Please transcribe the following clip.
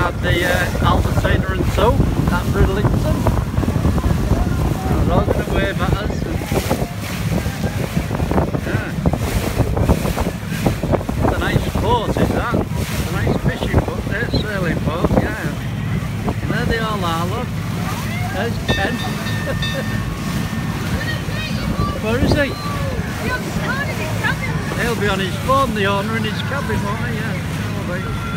had the Albertina and so at Bridlington. They're all going to wave at us. Yeah. It's a nice boat, is that? It's a nice fishing boat, there, sailing boat, yeah. And there they all are, look. There's Ken. Where is he? He'll be on his phone, the owner, in his cabin, won't he? Yeah.